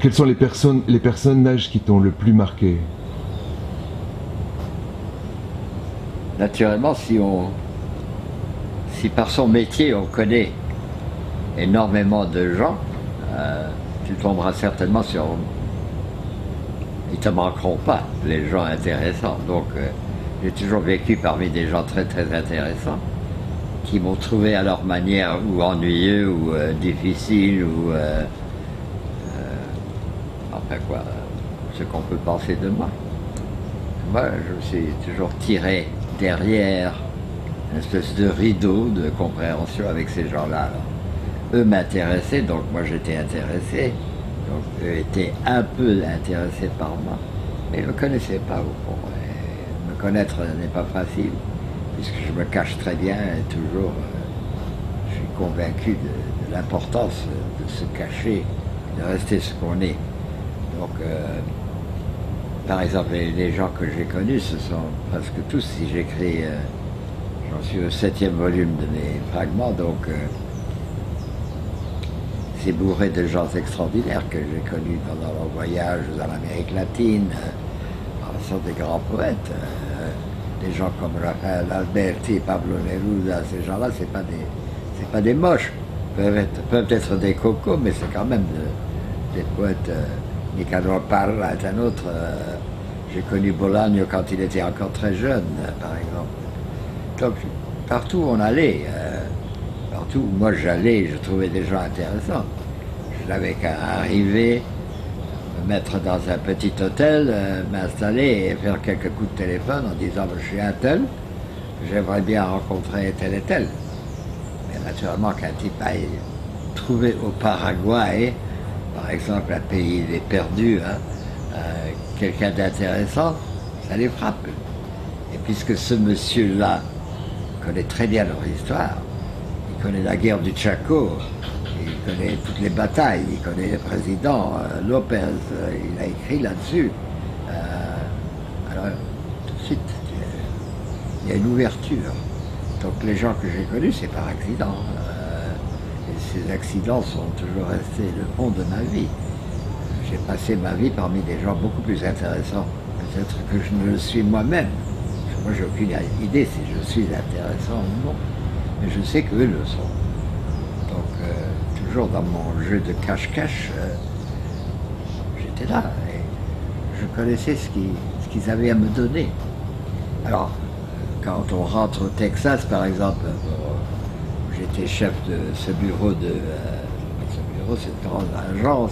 Quels sont les personnages qui t'ont le plus marqué? Naturellement, si par son métier on connaît énormément de gens, tu tomberas certainement sur... Ils ne te manqueront pas, les gens intéressants. Donc, j'ai toujours vécu parmi des gens très très intéressants qui m'ont trouvé à leur manière ou ennuyeux ou difficile ou... enfin quoi, ce qu'on peut penser de moi. Moi, je me suis toujours tiré derrière une espèce de rideau de compréhension avec ces gens-là. Eux m'intéressaient, donc moi j'étais intéressé. Donc eux étaient un peu intéressés par moi, mais ils ne me connaissaient pas au fond. Et me connaître n'est pas facile, puisque je me cache très bien et toujours je suis convaincu de l'importance de se cacher, de rester ce qu'on est. Donc, par exemple, les gens que j'ai connus, ce sont presque tous, si j'écris, j'en suis au 7e volume de mes fragments, donc c'est bourré de gens extraordinaires que j'ai connus pendant leur voyage dans l'Amérique latine. Ce sont des grands poètes. Des gens comme Rafael Alberti, Pablo Neruda, ces gens-là, c'est pas des moches. Peuvent être des cocos, mais c'est quand même des poètes. Nicanor Parra est un autre. J'ai connu Bolaño quand il était encore très jeune, par exemple. Donc, partout où on allait, partout où moi j'allais, je trouvais des gens intéressants. Je n'avais qu'à arriver, me mettre dans un petit hôtel, m'installer et faire quelques coups de téléphone en disant je suis un tel, j'aimerais bien rencontrer tel et tel. Mais naturellement qu'un type aille trouver au Paraguay, par exemple, un pays des perdus, quelqu'un d'intéressant, ça les frappe. Et puisque ce monsieur-là connaît très bien leur histoire, il connaît la guerre du Chaco, il connaît toutes les batailles, il connaît le président Lopez, il a écrit là-dessus. Alors, tout de suite, il y a une ouverture. Donc les gens que j'ai connus, c'est par accident. Ces accidents sont toujours restés le fond de ma vie. J'ai passé ma vie parmi des gens beaucoup plus intéressants, peut-être que je ne le suis moi-même. Moi, j'ai aucune idée si je suis intéressant ou non, mais je sais qu'eux le sont. Donc, toujours dans mon jeu de cache-cache, j'étais là et je connaissais ce qu'ils avaient à me donner. Alors, quand on rentre au Texas, par exemple, j'étais chef de ce bureau cette grande agence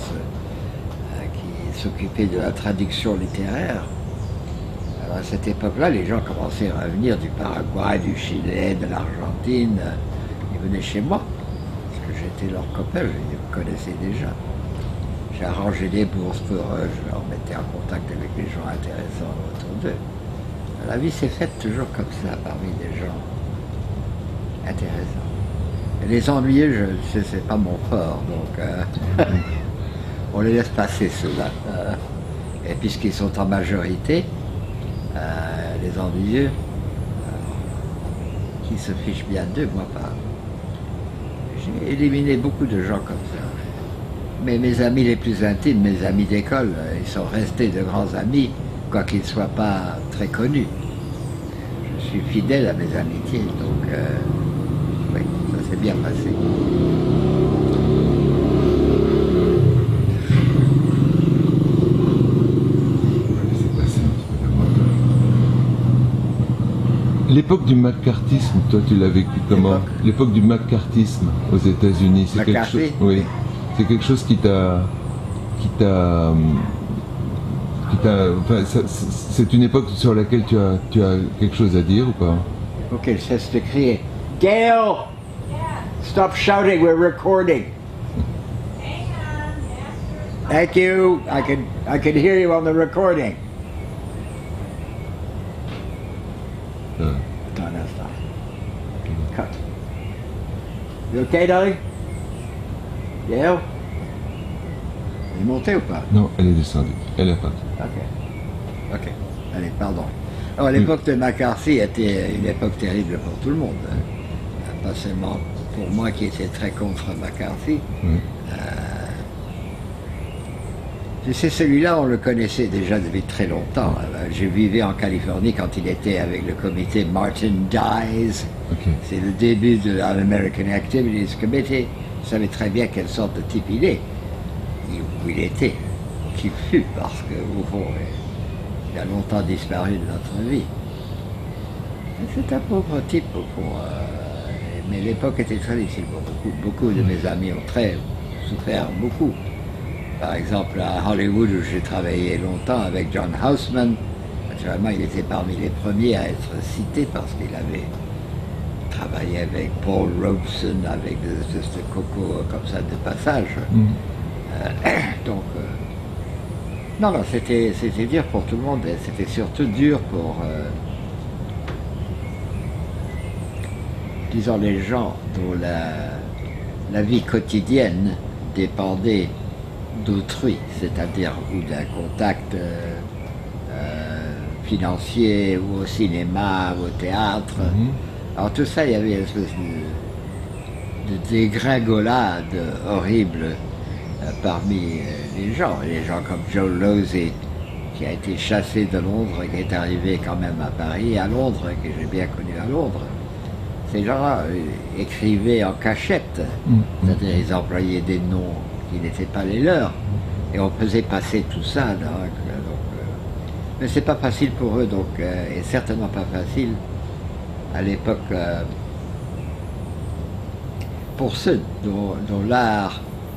qui s'occupait de la traduction littéraire. Alors à cette époque-là, les gens commençaient à venir du Paraguay, du Chili, de l'Argentine. Ils venaient chez moi, parce que j'étais leur copain, je les connaissais déjà. J'ai arrangé des bourses pour eux, je leur mettais en contact avec des gens intéressants autour d'eux. La vie s'est faite toujours comme ça, parmi des gens intéressants. Les ennuyeux, c'est pas mon fort, donc on les laisse passer ceux-là. Et puisqu'ils sont en majorité, les ennuyeux, qui se fichent bien d'eux, moi pas. J'ai éliminé beaucoup de gens comme ça. Mais mes amis les plus intimes, mes amis d'école, ils sont restés de grands amis, quoiqu'ils ne soient pas très connus. Je suis fidèle à mes amitiés, donc oui, ça s'est bien passé. L'époque du macartisme, toi tu l'as vécu comment? L'époque du macartisme aux États-Unis, c'est quelque chose. Oui, c'est quelque chose qui t'a, enfin, c'est une époque sur laquelle tu as quelque chose à dire ou pas? Il faut qu'elle cesse de crier. Gail, stop shouting, we're recording. Thank you. I can hear you on the recording. Attends un instant. Cut. You okay, darling? Gail? Elle est montée ou pas? Non, elle est descendue. Elle est partie. Ok. Ok. Allez, pardon. Alors, l'époque de McCarthy était une époque terrible pour tout le monde. Pas seulement pour moi qui étais très contre McCarthy. C'est celui-là, on le connaissait déjà depuis très longtemps. Je vivais en Californie quand il était avec le comité Martin Dies. Okay. C'est le début de l'American Activities Committee. Je savais très bien quelle sorte de type il est, où il était, qu'il fut, parce qu'au fond, il a longtemps disparu de notre vie. C'est un pauvre type, au fond. Mais l'époque était très difficile pour beaucoup de mes amis ont très souffert, beaucoup. Par exemple, à Hollywood, où j'ai travaillé longtemps avec John Houseman, naturellement, il était parmi les premiers à être cité parce qu'il avait travaillé avec Paul Robeson, avec des espèces de cocos comme ça de passage. Donc, non, c'était dur pour tout le monde, et c'était surtout dur pour, disons, les gens dont la vie quotidienne dépendait d'autrui, c'est-à-dire ou d'un contact financier, ou au cinéma, ou au théâtre. Alors tout ça, il y avait une espèce de dégringolade horrible parmi les gens comme Joe Losey, qui a été chassé de Londres, qui est arrivé quand même à Paris, à Londres, que j'ai bien connu à Londres. Ces gens-là écrivaient en cachette, c'est-à-dire ils employaient des noms qui n'étaient pas les leurs, et on faisait passer tout ça. Mais c'est pas facile pour eux, donc, et certainement pas facile à l'époque pour ceux dont l'art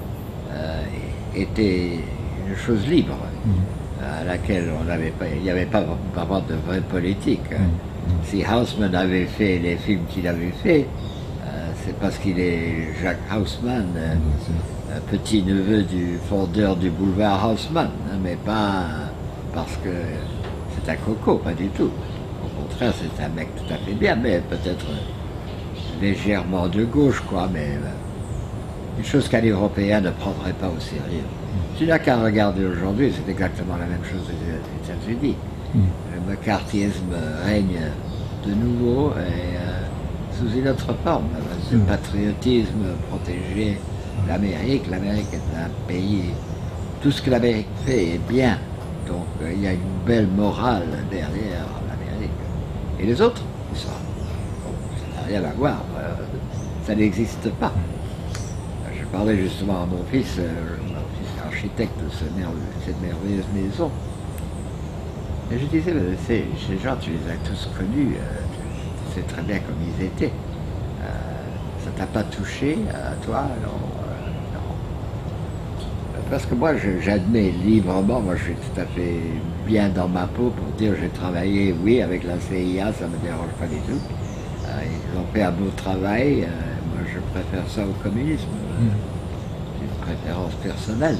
était une chose libre, à laquelle il n'y avait pas vraiment de vraie politique. Si Houseman avait fait les films qu'il avait fait, c'est parce qu'il est Jacques Houseman, petit-neveu du fondeur du boulevard Haussmann, mais pas parce que c'est un coco, pas du tout. Au contraire, c'est un mec tout à fait bien, mais peut-être légèrement de gauche, quoi, mais une chose qu'un Européen ne prendrait pas au sérieux. Tu n'as qu'à regarder aujourd'hui, c'est exactement la même chose aux États-Unis. Le McCarthyisme règne de nouveau et sous une autre forme. Le patriotisme protéger l'Amérique. L'Amérique est un pays, tout ce que l'Amérique fait est bien. Donc il y a une belle morale derrière l'Amérique. Et les autres, ça n'a rien à voir. Ça n'existe pas. Je parlais justement à mon fils architecte de cette merveilleuse maison. Et je disais, ces gens, tu les as tous connus, tu sais très bien comme ils étaient. Ça t'a pas touché à toi? Non. Parce que moi, j'admets librement, moi je suis tout à fait bien dans ma peau pour dire j'ai travaillé, oui, avec la CIA, ça ne me dérange pas du tout. Ils ont fait un beau travail, moi je préfère ça au communisme. C'est une préférence personnelle.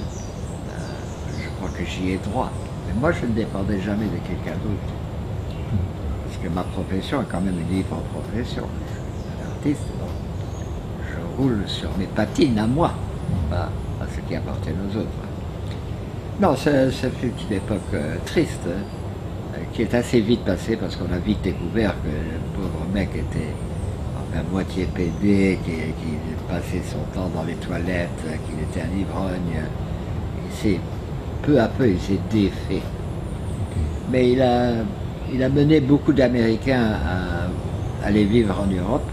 Je crois que j'y ai droit. Mais moi je ne dépendais jamais de quelqu'un d'autre. Parce que ma profession est quand même une libre profession. Je suis un artiste, donc je roule sur mes patines à moi. Pas à ce qui appartient aux autres. Non, ça fut une époque triste, qui est assez vite passée parce qu'on a vite découvert que le pauvre mec était enfin moitié pédé, qui passait son temps dans les toilettes, qu'il était un ivrogne. Peu à peu, il s'est défait. Mais il a mené beaucoup d'Américains à aller vivre en Europe.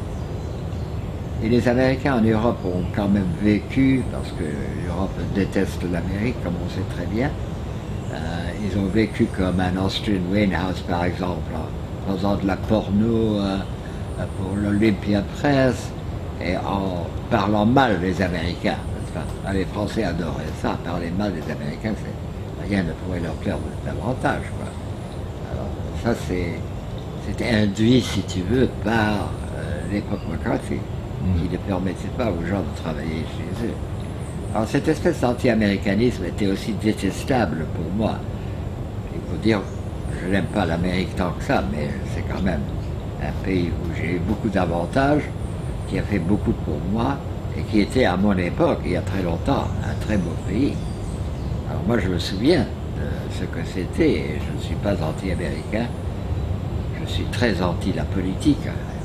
Et les Américains en Europe ont quand même vécu, parce que l'Europe déteste l'Amérique, comme on sait très bien. Ils ont vécu comme un Austrian Winehouse, par exemple, en faisant de la porno pour l'Olympia Press, et en parlant mal des Américains. Les Français adoraient ça, parler mal des Américains, rien ne pourrait leur plaire davantage, quoi. Alors, ça, c'était induit, si tu veux, par l'époque McCarthy, qui ne permettait pas aux gens de travailler chez eux. Alors cette espèce d'anti-américanisme était aussi détestable pour moi. Il faut dire, je n'aime pas l'Amérique tant que ça, mais c'est quand même un pays où j'ai eu beaucoup d'avantages, qui a fait beaucoup pour moi, et qui était à mon époque, il y a très longtemps, un très beau pays. Alors moi je me souviens de ce que c'était, et je ne suis pas anti-américain, je suis très anti la politique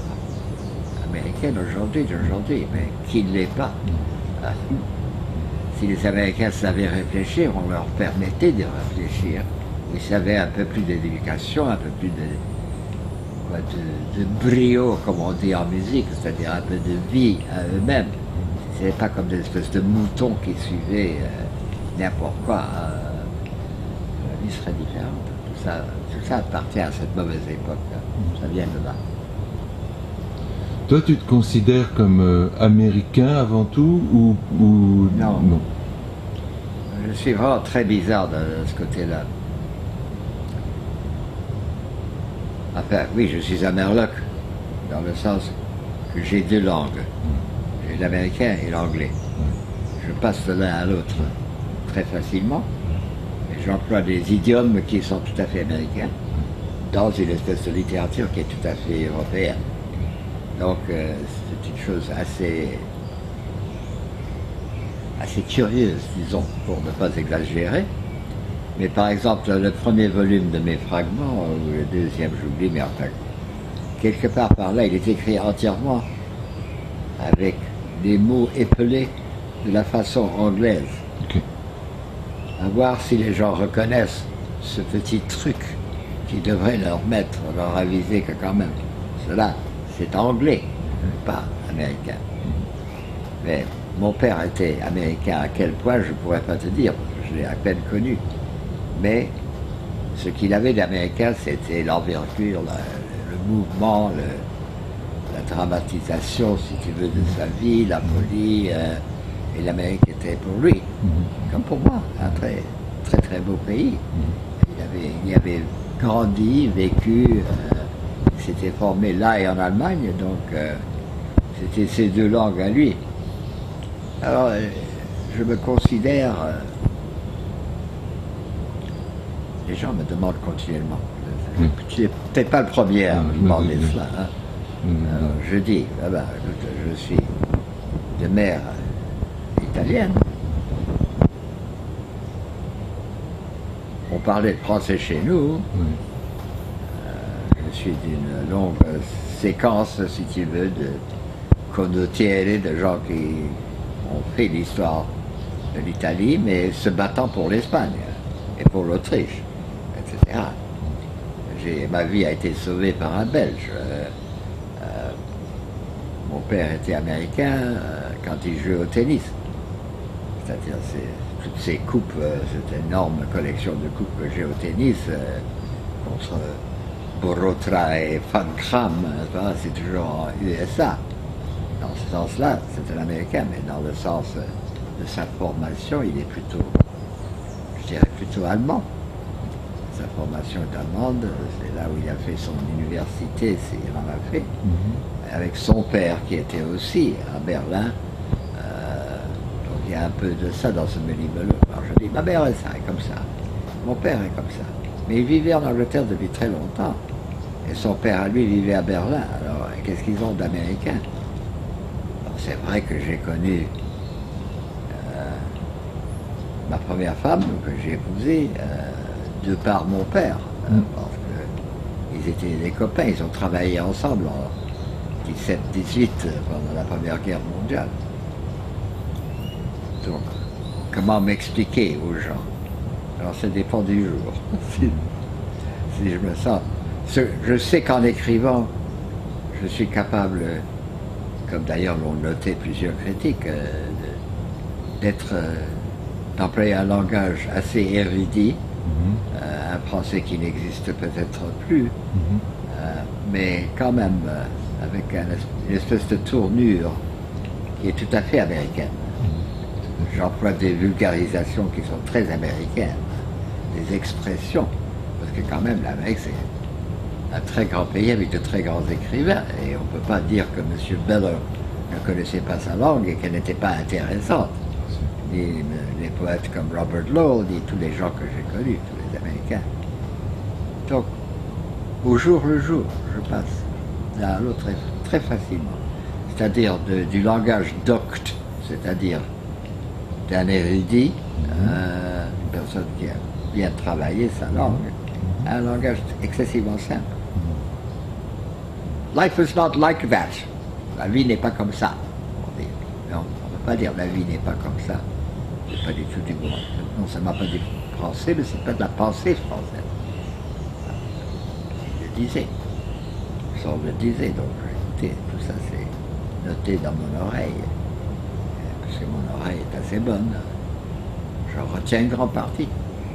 américaine d'aujourd'hui, mais qui ne l'est pas. si les Américains savaient réfléchir, on leur permettait de réfléchir. Ils avaient un peu plus d'éducation, un peu plus de brio, comme on dit en musique, c'est-à-dire un peu de vie à eux-mêmes. Ce n'était pas comme des espèces de moutons qui suivaient n'importe quoi. La vie serait différente. Tout ça appartient à cette mauvaise époque. Ça vient de là. Toi, tu te considères comme américain avant tout ou non. Je suis vraiment très bizarre de ce côté-là. Enfin, oui, je suis un Merloc, dans le sens que j'ai deux langues. J'ai l'américain et l'anglais. Je passe de l'un à l'autre très facilement. Et j'emploie des idiomes qui sont tout à fait américains, dans une espèce de littérature qui est tout à fait européenne. Donc, c'est une chose assez curieuse, disons, pour ne pas exagérer. Mais par exemple, le premier volume de mes fragments, ou le deuxième, j'oublie, mais enfin, quelque part par là, il est écrit entièrement avec des mots épelés de la façon anglaise. Okay. À voir si les gens reconnaissent ce petit truc qui devrait leur aviser que quand même, cela, c'est anglais, pas américain. Mais mon père était américain à quel point, je ne pourrais pas te dire, parce que je l'ai à peine connu. Mais ce qu'il avait d'américain, c'était l'envergure, le mouvement, la dramatisation, si tu veux, de sa vie, la folie. Et l'Amérique était pour lui, comme pour moi, un très, très, très beau pays. Il avait grandi, vécu, s'était formé là et en Allemagne, donc c'était ces deux langues à lui. Alors, je me considère... les gens me demandent continuellement. Tu n'es peut-être pas le premier à me demander cela. Hein. Alors, je dis, ah ben, écoute, je suis de mère italienne. On parlait de français chez nous. Je suis d'une longue séquence, si tu veux, de condottieri, de gens qui ont fait l'histoire de l'Italie, mais se battant pour l'Espagne et pour l'Autriche, etc. Ma vie a été sauvée par un Belge. Mon père était américain quand il jouait au tennis. C'est-à-dire toutes ces coupes, cette énorme collection de coupes que j'ai au tennis, contre Borotra et Van Kram, c'est toujours en USA. Dans ce sens-là, c'est un Américain, mais dans le sens de sa formation, il est plutôt, je dirais, plutôt allemand. Sa formation est allemande, c'est là où il a fait son université, s'il en a fait, avec son père qui était aussi à Berlin. Donc il y a un peu de ça dans ce libelot. Alors je dis, ma mère est ça, est comme ça. Mon père est comme ça. Mais il vivait en Angleterre depuis très longtemps. Et son père à lui vivait à Berlin. Alors qu'est-ce qu'ils ont d'américain? C'est vrai que j'ai connu ma première femme que j'ai épousée de par mon père, parce qu'ils étaient des copains, ils ont travaillé ensemble en 17-18 pendant la Première Guerre mondiale. Donc, comment m'expliquer aux gens? Alors ça dépend du jour. si je me sens... Je sais qu'en écrivant, je suis capable, comme d'ailleurs l'ont noté plusieurs critiques, d'employer un langage assez érudit, un français qui n'existe peut-être plus, mais quand même avec une espèce de tournure qui est tout à fait américaine. J'emploie des vulgarisations qui sont très américaines, des expressions, parce que quand même l'Amérique c'est un très grand pays avec de très grands écrivains, et on ne peut pas dire que M. Beller ne connaissait pas sa langue et qu'elle n'était pas intéressante. Ni les poètes comme Robert Lowell, ni tous les gens que j'ai connus, tous les Américains. Donc, au jour le jour, je passe l'un à l'autre très facilement. C'est-à-dire du langage docte, c'est-à-dire d'un érudit, une personne qui a bien travaillé sa langue, à un langage excessivement simple. Life is not like that. La vie n'est pas comme ça. On ne peut pas dire la vie n'est pas comme ça. C'est pas du tout du bon. Non seulement pas du français, mais c'est pas de la pensée française. Il le disait. Sans le disait, donc écoutez, tout ça c'est noté dans mon oreille. Parce que mon oreille est assez bonne. J'en retiens une grande partie.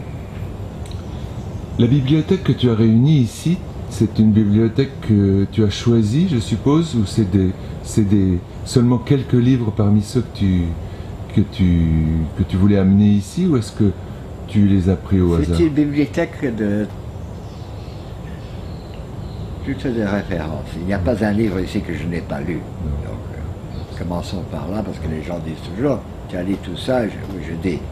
La bibliothèque que tu as réunie ici, c'est une bibliothèque que tu as choisie, je suppose, ou c'est seulement quelques livres parmi ceux que tu voulais amener ici, ou est-ce que tu les as pris au hasard? C'est une bibliothèque plutôt de référence. Il n'y a pas un livre ici que je n'ai pas lu. Donc, commençons par là, parce que les gens disent toujours, tu as lu tout ça? Oui, je dis.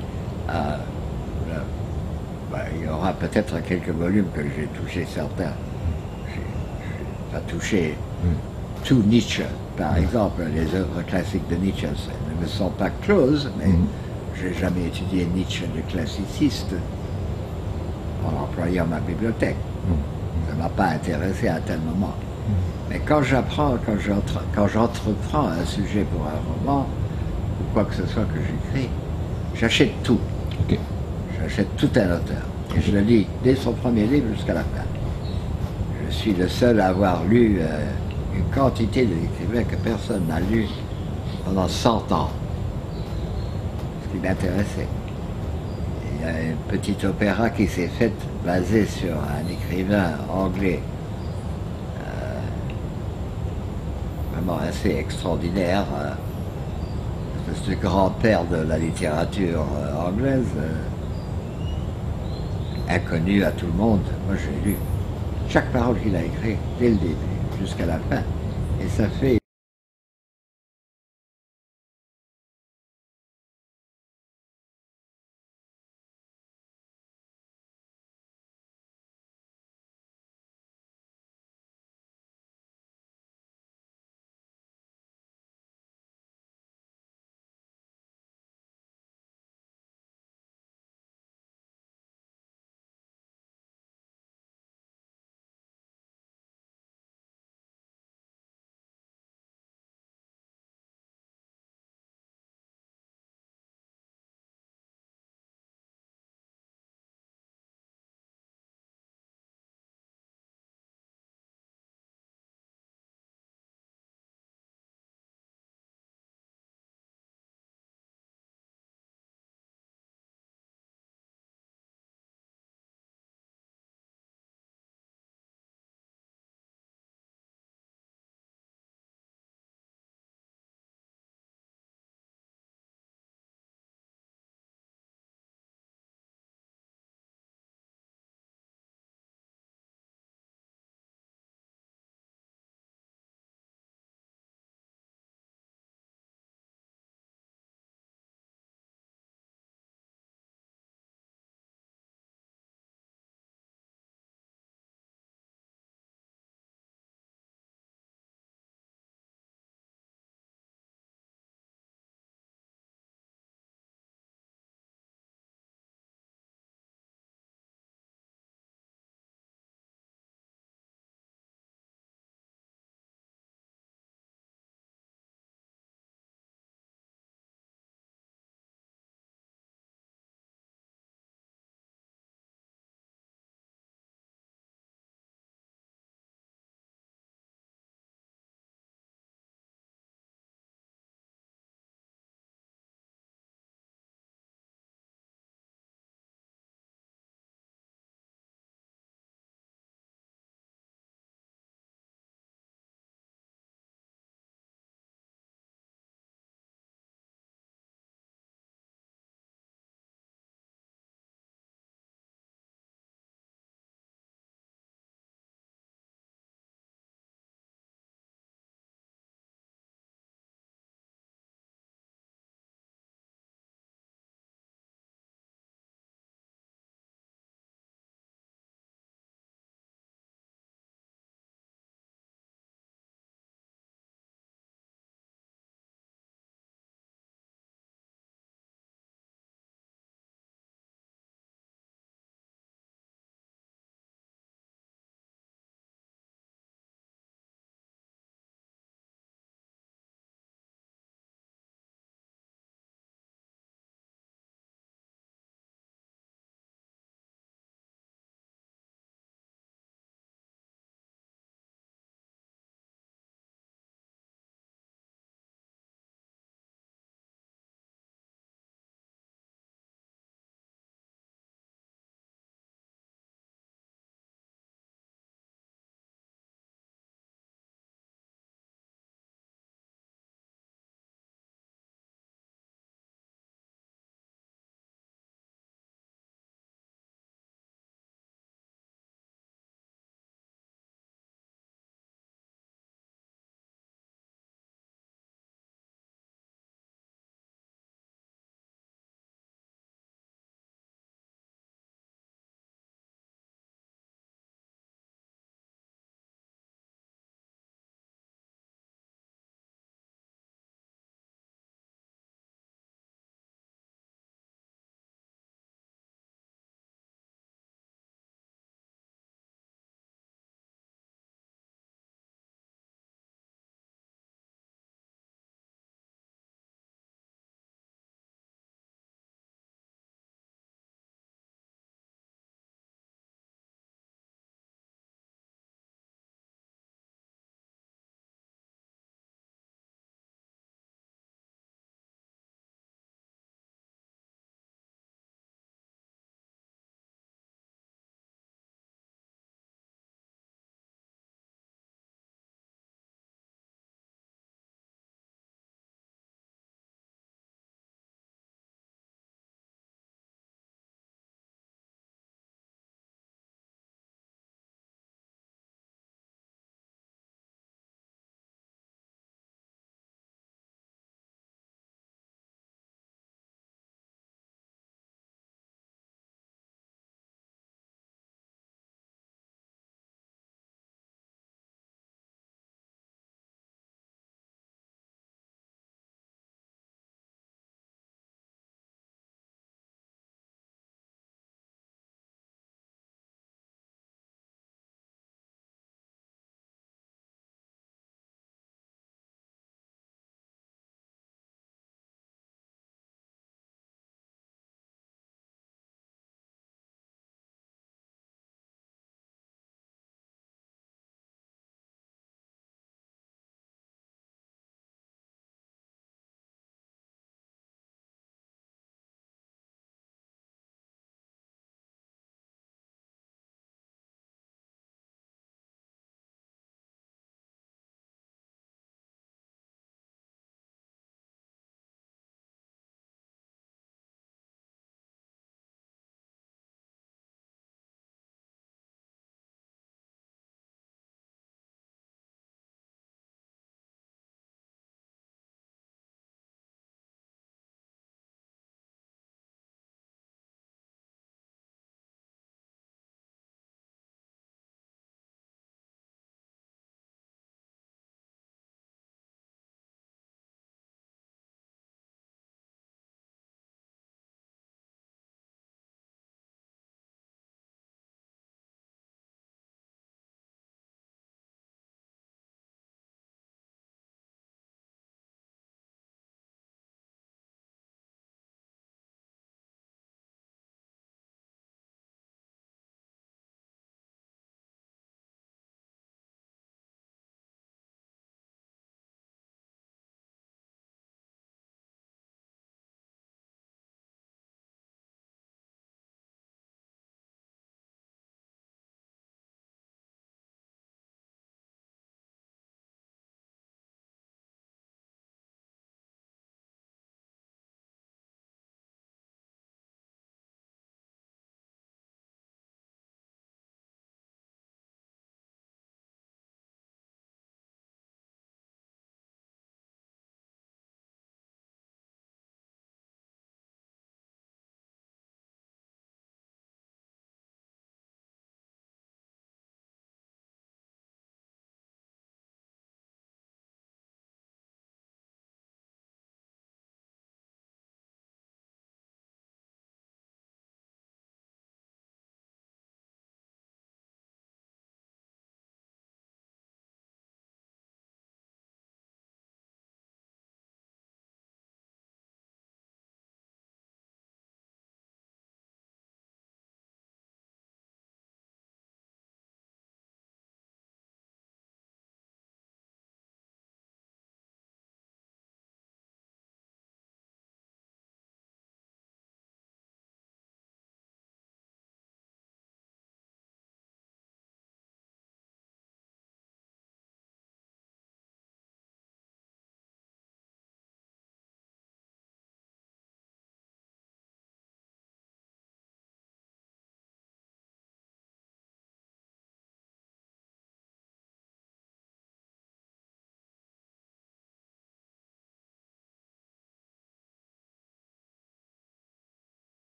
Il y aura peut-être quelques volumes que j'ai touchés, certains. Je n'ai pas touché tout Nietzsche, par exemple. Les œuvres classiques de Nietzsche ne me sont pas closes, mais je n'ai jamais étudié Nietzsche le classiciste en employant ma bibliothèque. Ça ne m'a pas intéressé à un tel moment. Mais quand j'entreprends un sujet pour un roman, ou quoi que ce soit que j'écris, j'achète tout. Okay. J'achète tout un auteur. Et je le lis dès son premier livre jusqu'à la fin. Je suis le seul à avoir lu une quantité d'écrivains que personne n'a lu pendant 100 ans. Ce qui m'intéressait. Il y a un petit opéra qui s'est fait basé sur un écrivain anglais vraiment assez extraordinaire, c'est le grand-père de la littérature anglaise, inconnu à tout le monde. Moi j'ai lu chaque parole qu'il a écrite dès le début jusqu'à la fin. Et ça fait